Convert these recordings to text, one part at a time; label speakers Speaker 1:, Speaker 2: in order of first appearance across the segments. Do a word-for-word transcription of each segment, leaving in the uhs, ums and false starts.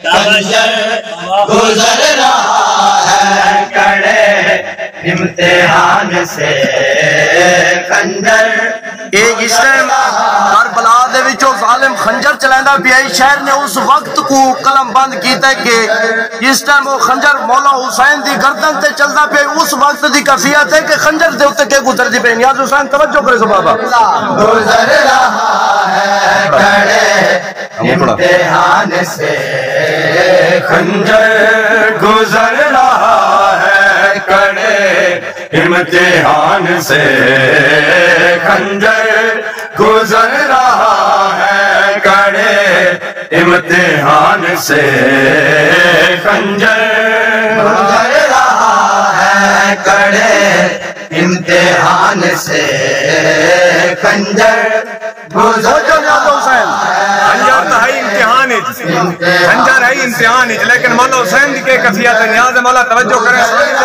Speaker 1: خنجر گزر رہا ہے کڑے امتحان سے خنجر
Speaker 2: ایک اس ٹائم کربلا دے وچوں ظالم خنجر چلائندا پیا شہر نے اس وقت کو قلم بند کیتا ہے کہ اس ٹائم وہ خنجر مولا حسین دی گردن تے چلدا پیا اس وقت دی کیفیت ہے کہ خنجر دے اوتے کہ گزر دی پئی نیاز حسین توجہ کرے بابا
Speaker 1: گزر رہا ہے کڑے امتحان سے خنجر گزر رہا ہے کڑے امتحان سے خنجر گزر رہا ہے کڑے امتحان سے خنجر گزر رہا ہے کڑے امتحان سے خنجر گزر رہا ہے
Speaker 3: خنجر تو ہے امتحان خنجر ہے امتحان لیکن مولا حسین کی کیفیت ہے نیاز مولا توجہ کریں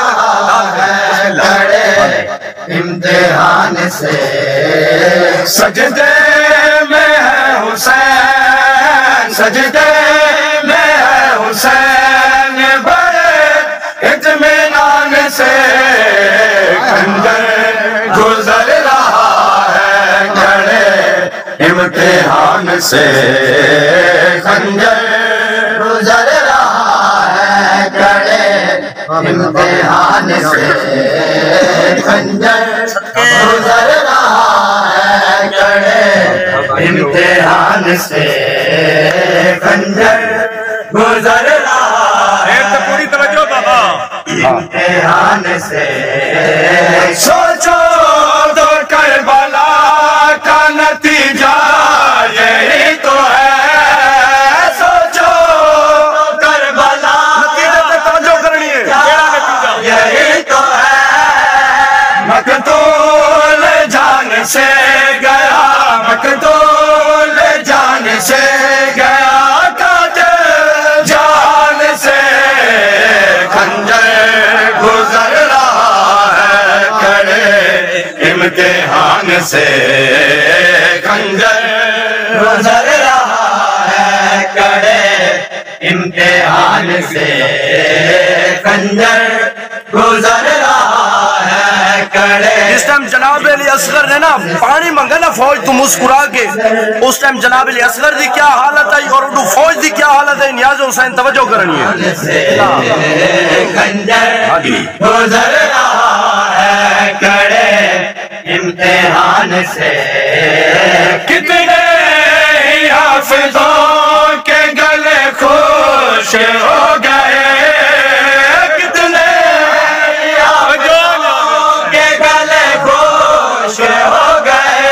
Speaker 1: امتحان سے سجدے میں ہے حسین سجدے میں ہے حسین بڑے اطمینان سے خنجر گزر رہا ہے کڑے امتحان سے خنجر گزر رہا ہے کڑے امتحان سے خنجر گزر رہا ہے کڑے امتحان سے خنجر گزر رہا ہے
Speaker 3: تو پوری توجہ بابا
Speaker 1: امتحان سے سوچو تو کربلا کا نتیجہ یہی تو ہے سوچو کربلا
Speaker 3: نتیجہ تک توجہ کرنی ہے کیڑا نتیجہ
Speaker 1: یہی تو ہے مقتول جان سے گیا مقتول جان سے گیا قاتل جان سے خنجر گزر رہا ہے کڑے امتحان سے خنجر گزر رہا ہے کڑے امتحان سے خنجر گزر رہا ہے کڑے
Speaker 2: اس ٹائم جناب علی اصغر نے نا پانی منگا نا فوج تو مسکرا کے اس ٹائم جناب علی اصغر دی کیا حالت ہے اور اردو فوج دی کیا حالت ہے نیاز حسین توجہ کرنی ہے
Speaker 1: خنجر گزر رہا ہے کڑے امتحان سے کتنے ہی حافظوں کے گلے خوش ہو گئے کتنے ہی حافظوں کے گلے خوش ہو گئے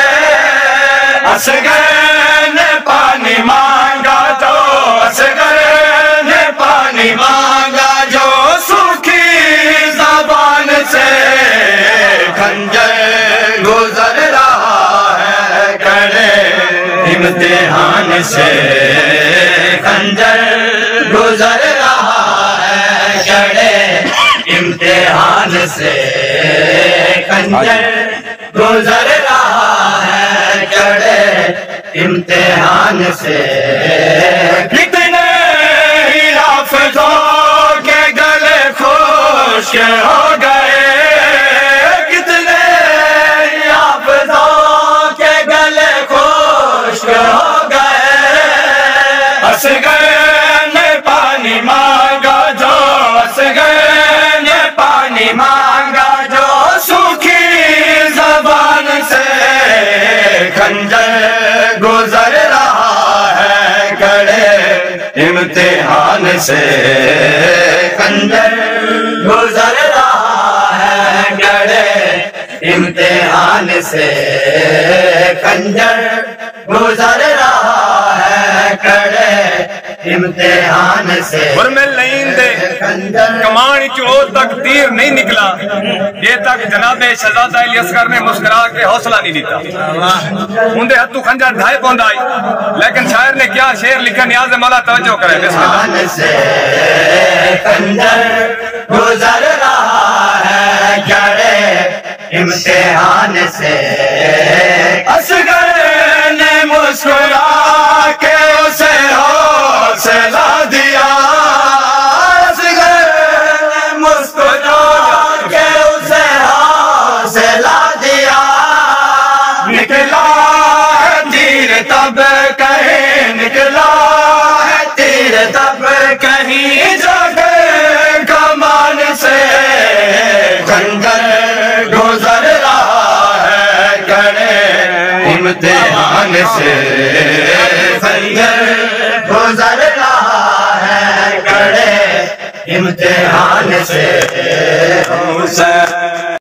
Speaker 1: اصغر نے پانی مانگا تو اصغر نے پانی مانگا جو سوکھی زبان سے خنجر گزر رہا ہے کڑے امتحان سے خنجر گزر رہا ہے کڑے امتحان سے خنجر گزر رہا ہے کڑے امتحان سے کتنے ہی حافظوں کے گلے خوش ہو گئے کتنے ہی حافظوں کے گلے خوش ہو گئے اصغر نے پانی مانگا جو اصغر نے پانی مانگا جو سوکھی زبان سے خنجر گزر رہا ہے کڑے امتحان سے خنجر گزر رہا ہے کڑے امتحان سے خنجر گزر رہا ہے کڑے امتحان سے
Speaker 3: برمل لین دے کمان چو تک تیر نہیں نکلا یہ تک جناب شہزادہ علی اصغر نے مسکرا کے حوصلہ نہیں دیتا اندے ہتھو خنجر ڈھائی پوند آئی لیکن شاعر نے کیا شعر لکھا نیاز مولا توجہ کرے بسم اللہ
Speaker 1: سے خنجر گزر رہا ہے کڑے امتحان سے اصغر نے مسکرا کے اسے حوصلہ دیا نکلا ہے تیر تب کہیں نکلا ہے تیر تب کہیں جا کر کمان سے خنجر گزر رہا ہے کڑے امتحان سے خنجر گزر رہا ہے کڑے امتحان سے حسین